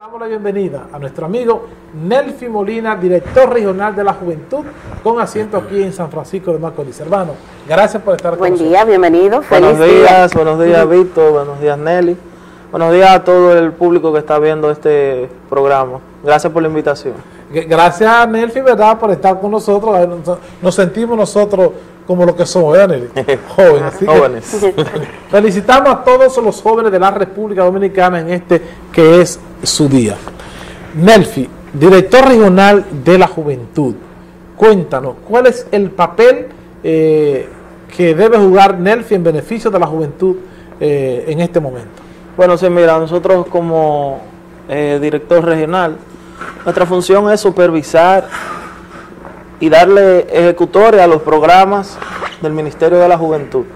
Damos la bienvenida a nuestro amigo Nelfi Molina, director regional de la Juventud, con asiento aquí en San Francisco de Macorís. Hermano, gracias por estar con nosotros. Buen día, bienvenido. Buenos días Víctor, buenos días Nelly, buenos días a todo el público que está viendo este programa. Gracias por la invitación. Gracias Nelfi, ¿verdad?, por estar con nosotros. Nos sentimos nosotros como lo que somos, ¿verdad, Nelly? Jóvenes. Jóvenes. Felicitamos a todos los jóvenes de la República Dominicana en este que es su día. Nelfi, director regional de la Juventud, cuéntanos, ¿cuál es el papel que debe jugar Nelfi en beneficio de la juventud en este momento? Bueno, sí, mira, nosotros como director regional, nuestra función es supervisar y darle ejecutoria a los programas del Ministerio de la Juventud.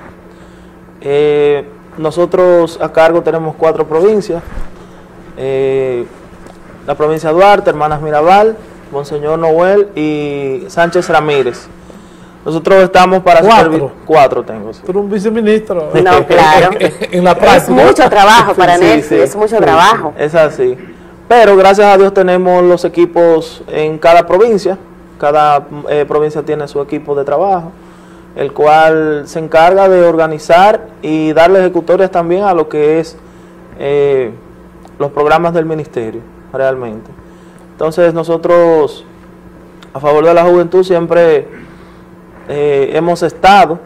Nosotros a cargo tenemos 4 provincias, la provincia de Duarte, Hermanas Mirabal, Monseñor Noel y Sánchez Ramírez. Nosotros estamos para supervisar. 4 tengo. Sí. Tú eres un viceministro. No, claro. En la práctica. Es mucho trabajo para Sí, Nelfi, sí. es mucho trabajo. Es así. Pero gracias a Dios tenemos los equipos en cada provincia. Cada provincia tiene su equipo de trabajo, el cual se encarga de organizar y darle ejecutorias también a lo que es los programas del ministerio, realmente. Entonces nosotros, a favor de la juventud, siempre hemos estado,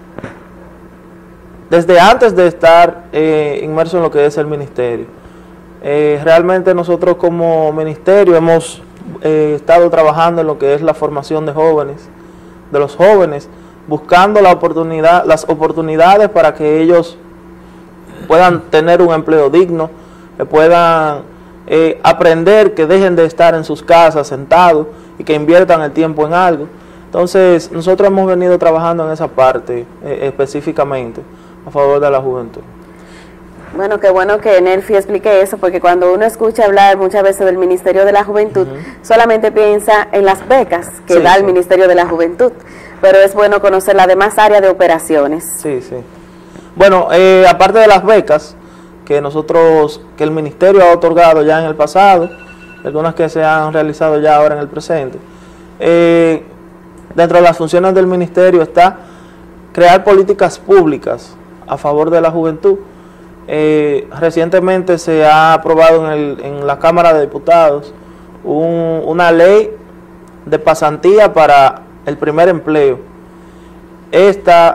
desde antes de estar inmerso en lo que es el ministerio. Realmente nosotros como ministerio hemos estado trabajando en lo que es la formación de jóvenes, de los jóvenes, buscando las oportunidades para que ellos puedan tener un empleo digno, que puedan aprender, que dejen de estar en sus casas sentados y que inviertan el tiempo en algo. Entonces nosotros hemos venido trabajando en esa parte específicamente a favor de la juventud. Bueno, qué bueno que Nelfi explique eso, porque cuando uno escucha hablar muchas veces del Ministerio de la Juventud, solamente piensa en las becas que da el Ministerio de la Juventud, pero es bueno conocer la demás área de operaciones. Sí, sí. Bueno, aparte de las becas que el Ministerio ha otorgado ya en el pasado, algunas que se han realizado ya ahora en el presente, dentro de las funciones del Ministerio está crear políticas públicas a favor de la juventud. Recientemente se ha aprobado en la Cámara de Diputados una ley de pasantía para el primer empleo. Esta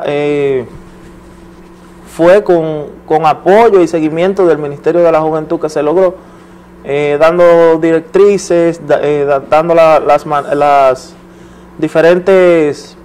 fue con apoyo y seguimiento del Ministerio de la Juventud que se logró, dando directrices, dando las diferentes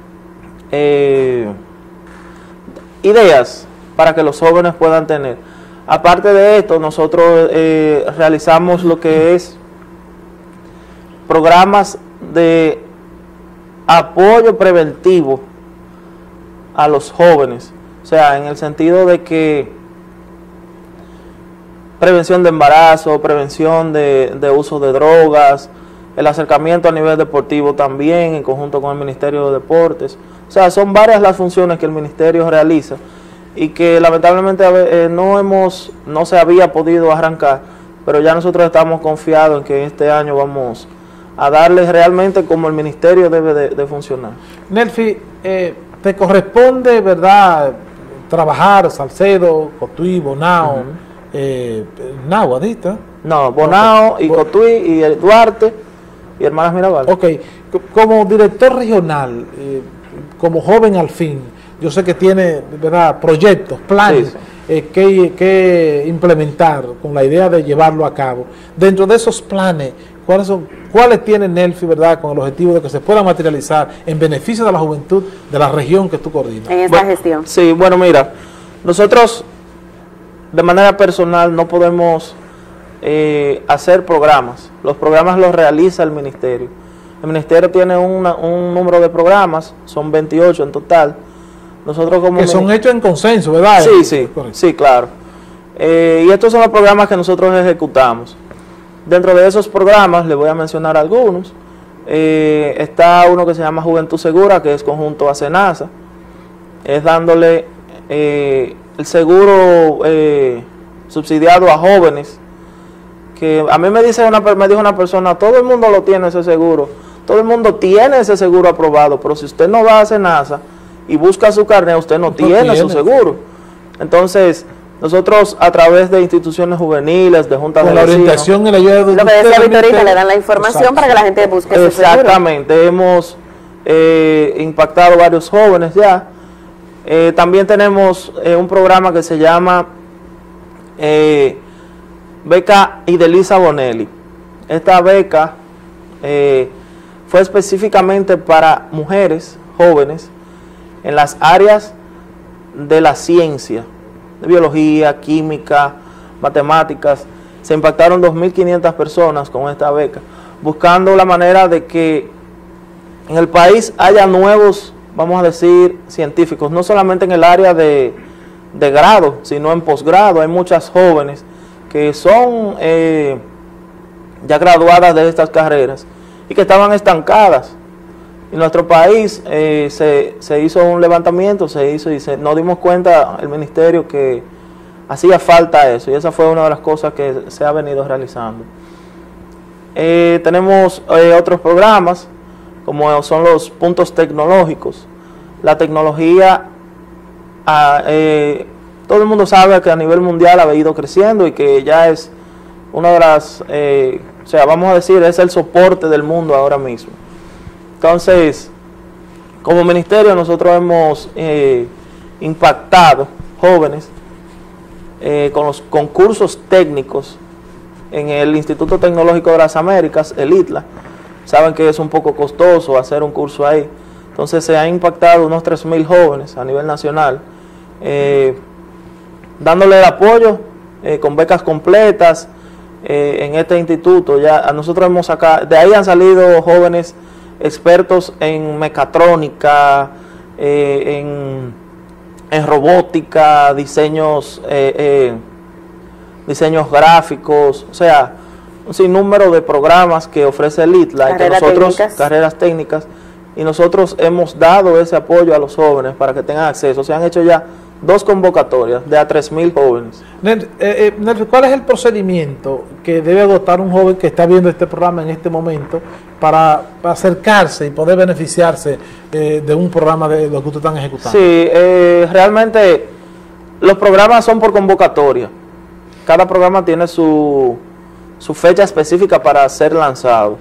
ideas para que los jóvenes puedan tener. Aparte de esto, nosotros realizamos lo que es programas de apoyo preventivo a los jóvenes, o sea, en el sentido de que prevención de embarazo, prevención de uso de drogas, el acercamiento a nivel deportivo también, en conjunto con el Ministerio de Deportes. O sea, son varias las funciones que el Ministerio realiza y que lamentablemente no se había podido arrancar, pero ya nosotros estamos confiados en que este año vamos a darles realmente como el ministerio debe de funcionar. Nelfi, te corresponde, ¿verdad?, trabajar Salcedo, Cotuí, Bonao, Nagua, ¿diste? No, Bonao y Cotuí y Duarte y Hermanas Mirabal. Ok, como director regional, como joven al fin, yo sé que tiene, ¿verdad?, proyectos, planes que implementar con la idea de llevarlo a cabo. Dentro de esos planes, ¿cuáles tiene Nelfi, ¿verdad?, con el objetivo de que se pueda materializar en beneficio de la juventud de la región que tú coordinas? En esta gestión. Sí, bueno, mira, nosotros de manera personal no podemos hacer programas. Los programas los realiza el ministerio. El ministerio tiene un número de programas, son 28 en total. Nosotros como que son hechos en consenso, ¿verdad? Sí, claro. Y estos son los programas que nosotros ejecutamos. Dentro de esos programas, les voy a mencionar algunos. Está uno que se llama Juventud Segura, que es conjunto a SENASA. Es dándole el seguro subsidiado a jóvenes que a mí me dijo una persona, todo el mundo lo tiene ese seguro, todo el mundo tiene ese seguro aprobado, pero si usted no va a SENASA y busca su carnet, usted no tiene su seguro. Entonces, nosotros a través de instituciones juveniles, de juntas de la vecinos, orientación y la ayuda de lo que decía Vitorita, le dan la información para que la gente busque su seguro. Exactamente, hemos impactado varios jóvenes ya. También tenemos un programa que se llama Beca Idelisa Bonelli. Esta beca fue específicamente para mujeres jóvenes en las áreas de la ciencia, de biología, química, matemáticas. Se impactaron 2.500 personas con esta beca, buscando la manera de que en el país haya nuevos, vamos a decir, científicos, no solamente en el área de grado, sino en posgrado. Hay muchas jóvenes que son ya graduadas de estas carreras y que estaban estancadas. En nuestro país se hizo un levantamiento, nos dimos cuenta, el ministerio, que hacía falta eso, y esa fue una de las cosas que se ha venido realizando. Tenemos otros programas, como son los puntos tecnológicos. La tecnología, todo el mundo sabe que a nivel mundial ha ido creciendo y que ya es una de las, o sea, vamos a decir, es el soporte del mundo ahora mismo. Entonces, como ministerio nosotros hemos impactado jóvenes con los concursos técnicos en el Instituto Tecnológico de las Américas, el ITLA. Saben que es un poco costoso hacer un curso ahí. Entonces se han impactado unos 3.000 jóvenes a nivel nacional, dándole el apoyo con becas completas en este instituto. Ya a nosotros hemos sacado, de ahí han salido jóvenes expertos en mecatrónica, en robótica, diseños gráficos, o sea, un sinnúmero de programas que ofrece el ITLA, carreras técnicas, y nosotros hemos dado ese apoyo a los jóvenes para que tengan acceso. Se han hecho ya 2 convocatorias de a 3.000 jóvenes. Nelson, ¿cuál es el procedimiento que debe adoptar un joven que está viendo este programa en este momento para acercarse y poder beneficiarse de un programa de lo que ustedes están ejecutando? Sí, realmente los programas son por convocatoria. Cada programa tiene su fecha específica para ser lanzado.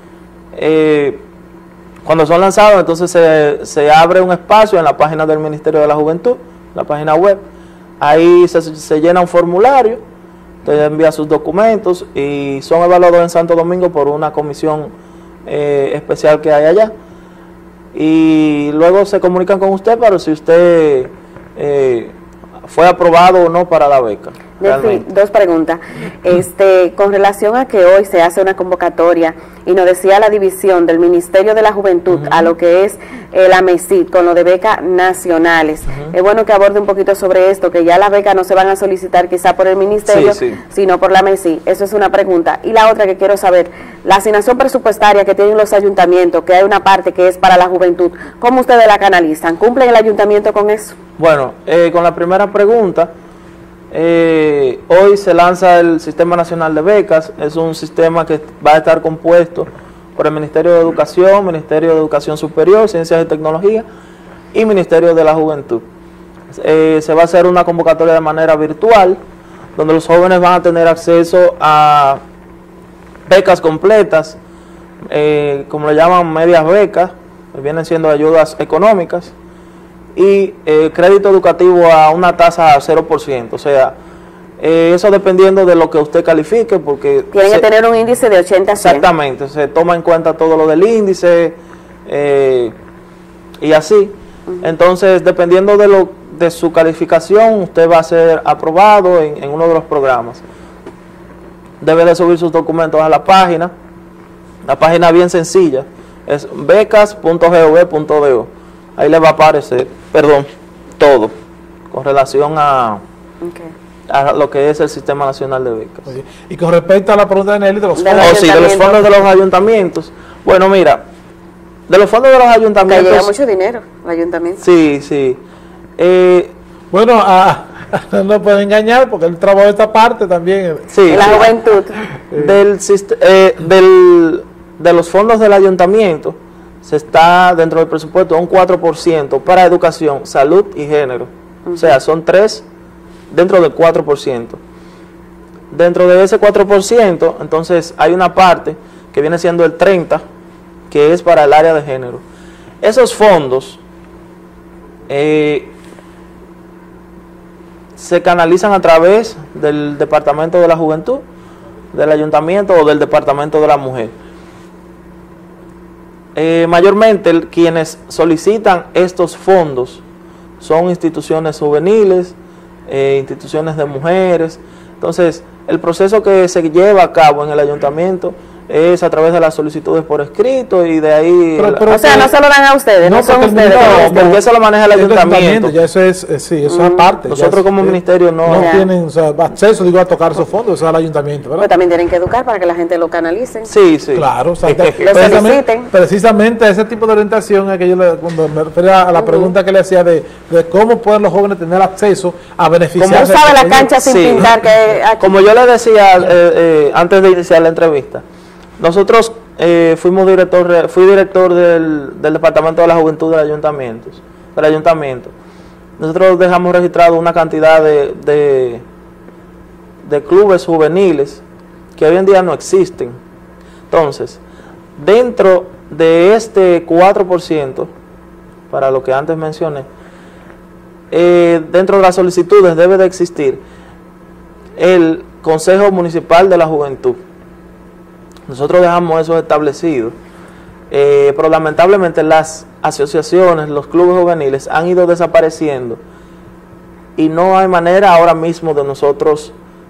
Cuando son lanzados, entonces se abre un espacio en la página del Ministerio de la Juventud, la página web. Ahí se llena un formulario, usted envía sus documentos y son evaluados en Santo Domingo por una comisión especial que hay allá. Y luego se comunican con usted para si usted fue aprobado o no para la beca. Nelfi, 2 preguntas. Con relación a que hoy se hace una convocatoria y nos decía la división del Ministerio de la Juventud a lo que es la MESID con lo de becas nacionales. Es bueno que aborde un poquito sobre esto, que ya las becas no se van a solicitar quizá por el Ministerio, sino por la MESID. Eso es una pregunta. Y la otra que quiero saber, la asignación presupuestaria que tienen los ayuntamientos, que hay una parte que es para la juventud, ¿cómo ustedes la canalizan? ¿Cumplen el ayuntamiento con eso? Bueno, con la primera pregunta, hoy se lanza el Sistema Nacional de Becas. Es un sistema que va a estar compuesto por el Ministerio de Educación, Ministerio de Educación Superior, Ciencias y Tecnología y Ministerio de la Juventud. Se va a hacer una convocatoria de manera virtual, donde los jóvenes van a tener acceso a becas completas, como le llaman medias becas, que vienen siendo ayudas económicas, y crédito educativo a una tasa 0%, o sea, eso dependiendo de lo que usted califique, porque tiene que tener un índice de 80 a 100. Exactamente, se toma en cuenta todo lo del índice y así. Entonces, dependiendo de su calificación, usted va a ser aprobado en uno de los programas. Debe de subir sus documentos a la página bien sencilla, es becas.gov.do. Ahí le va a aparecer, todo, con relación a lo que es el Sistema Nacional de Becas. Oye, y con respecto a la pregunta de Nelly, de los fondos. De los fondos de los ayuntamientos. Bueno, mira, de los fondos de los ayuntamientos... Que llega mucho dinero al ayuntamiento. Sí. Bueno, no puede engañar porque él trabajó esta parte también. Sí, la juventud. De los fondos del ayuntamiento se está dentro del presupuesto un 4% para educación, salud y género. O sea, son 3 dentro del 4%. Dentro de ese 4%, entonces hay una parte que viene siendo el 30%, que es para el área de género. Esos fondos se canalizan a través del Departamento de la Juventud, del Ayuntamiento o del Departamento de la Mujer. Mayormente quienes solicitan estos fondos son instituciones juveniles, instituciones de mujeres. Entonces, el proceso que se lleva a cabo en el ayuntamiento es a través de las solicitudes por escrito y de ahí... o sea, no se lo dan a ustedes, no son ustedes. No, porque eso lo maneja el ayuntamiento. Ya eso es, sí, eso es aparte. Nosotros como ministerio no tienen acceso, digo, a tocar esos fondos, eso es al ayuntamiento, ¿verdad? Pero también tienen que educar para que la gente lo canalice. Sí, sí. Claro, o sea, soliciten. precisamente ese tipo de orientación es que yo cuando me refería a la pregunta que le hacía de cómo pueden los jóvenes tener acceso a beneficiarse. Como sabe la cancha sin pintar que aquí. Como yo le decía antes de iniciar la entrevista, nosotros fui director del Departamento de la Juventud del Ayuntamiento. Nosotros dejamos registrado una cantidad de clubes juveniles que hoy en día no existen. Entonces, dentro de este 4%, para lo que antes mencioné, dentro de las solicitudes debe de existir el Consejo Municipal de la Juventud. Nosotros dejamos eso establecido, pero lamentablemente las asociaciones, los clubes juveniles han ido desapareciendo y no hay manera ahora mismo de nosotros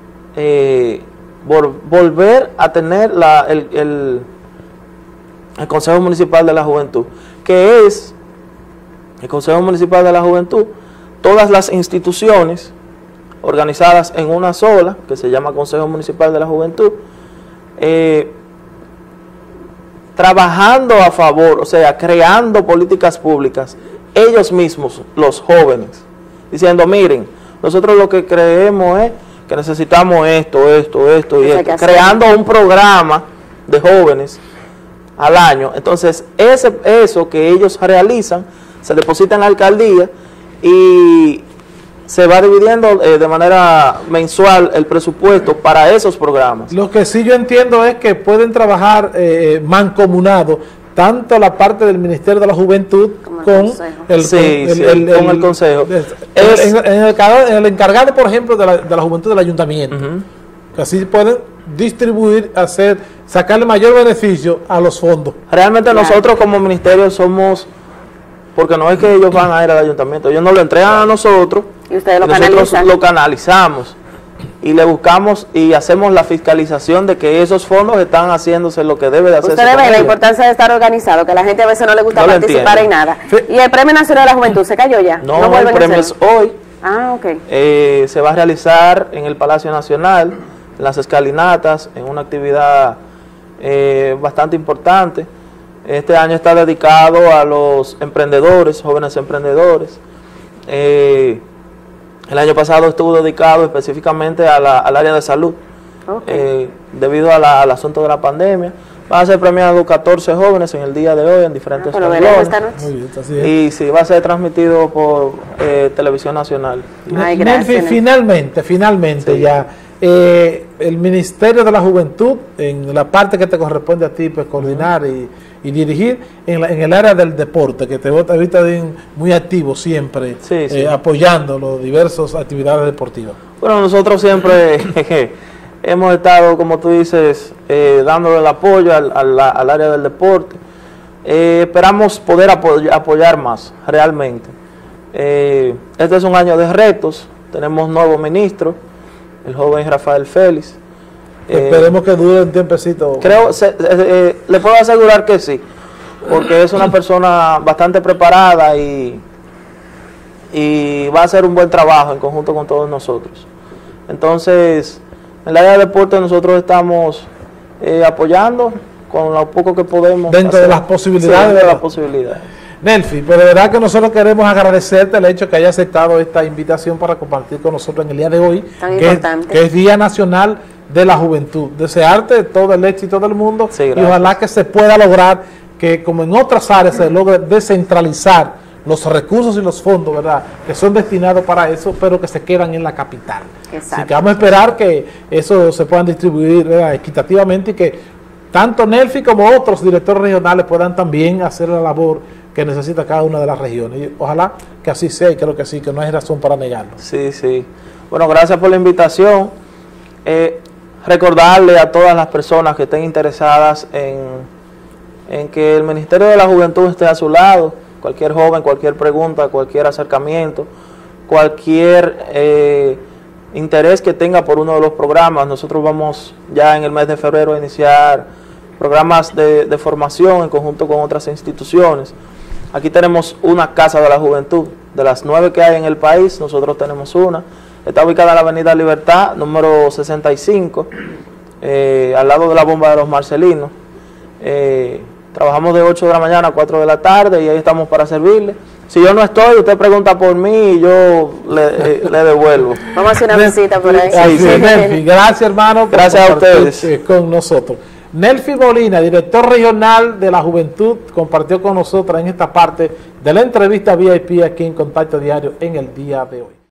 volver a tener el Consejo Municipal de la Juventud, que es el Consejo Municipal de la Juventud, todas las instituciones organizadas en una sola, que se llama Consejo Municipal de la Juventud, trabajando a favor, o sea, creando políticas públicas, ellos mismos, los jóvenes, diciendo, miren, nosotros lo que creemos es que necesitamos esto y esto, creando un programa de jóvenes al año. Entonces, eso que ellos realizan, se deposita en la alcaldía y se va dividiendo de manera mensual el presupuesto para esos programas. Lo que sí yo entiendo es que pueden trabajar mancomunado tanto la parte del Ministerio de la Juventud con el Consejo. En el encargado, por ejemplo, de la Juventud del Ayuntamiento. Que así pueden distribuir, sacarle mayor beneficio a los fondos. Realmente nosotros como ministerio somos... Porque no es que ellos van a ir al ayuntamiento, ellos nos lo entregan a nosotros y ustedes nosotros lo canalizamos y le buscamos y hacemos la fiscalización de que esos fondos están haciéndose lo que debe de hacerse. Ustedes ven la importancia de estar organizado, que a la gente a veces no le gusta participar en nada. ¿Y el Premio Nacional de la Juventud se cayó ya? No, el premio es hoy. Ok. Se va a realizar en el Palacio Nacional, en las escalinatas, en una actividad bastante importante. Este año está dedicado a los emprendedores, jóvenes emprendedores. El año pasado estuvo dedicado específicamente al área de salud, debido al asunto de la pandemia. Van a ser premiados 14 jóvenes en el día de hoy en diferentes renglones. Y sí, va a ser transmitido por Televisión Nacional. Ay, gracias. Finalmente sí. Ya el Ministerio de la Juventud, en la parte que te corresponde a ti, pues coordinar y dirigir en el área del deporte, que te he visto muy activo siempre, apoyando las diversas actividades deportivas. Bueno, nosotros siempre hemos estado, como tú dices, dándole el apoyo al área del deporte. Esperamos poder apoyar más, realmente. Este es un año de retos, tenemos nuevo ministro, el joven Rafael Félix. Esperemos que dure un tiempecito. Le puedo asegurar que sí, porque es una persona bastante preparada y va a hacer un buen trabajo en conjunto con todos nosotros. Entonces, en el área de deporte nosotros estamos apoyando con lo poco que podemos. Dentro de las posibilidades. Sí, de las posibilidades. Nelfi, pero de verdad que nosotros queremos agradecerte el hecho que haya aceptado esta invitación para compartir con nosotros en el día de hoy, que es Día Nacional de la Juventud. Desearte todo el éxito del mundo, sí, y ojalá que se pueda lograr que, como en otras áreas, se logre descentralizar los recursos y los fondos, ¿verdad?, que son destinados para eso, pero que se quedan en la capital. Exacto. Así que vamos a esperar que eso se puedan distribuir, ¿verdad?, equitativamente, y que tanto Nelfi como otros directores regionales puedan también hacer la labor que necesita cada una de las regiones. Y ojalá que así sea, y creo que sí, que no hay razón para negarlo. Sí, sí. Bueno, gracias por la invitación. Recordarle a todas las personas que estén interesadas en que el Ministerio de la Juventud esté a su lado. Cualquier joven, cualquier pregunta, cualquier acercamiento, cualquier interés que tenga por uno de los programas. Nosotros vamos ya en el mes de febrero a iniciar programas de formación en conjunto con otras instituciones. Aquí tenemos una Casa de la Juventud. De las 9 que hay en el país, nosotros tenemos una. Está ubicada en la Avenida Libertad, número 65, al lado de la Bomba de los Marcelinos. Trabajamos de 8 de la mañana a 4 de la tarde y ahí estamos para servirle. Si yo no estoy, usted pregunta por mí y yo le devuelvo. Vamos a hacer una visita por ahí. Nelfi, gracias, hermano. Gracias a ustedes. Con nosotros. Nelfi Molina, director regional de la Juventud, compartió con nosotros en esta parte de la entrevista VIP aquí en Contacto Diario en el día de hoy.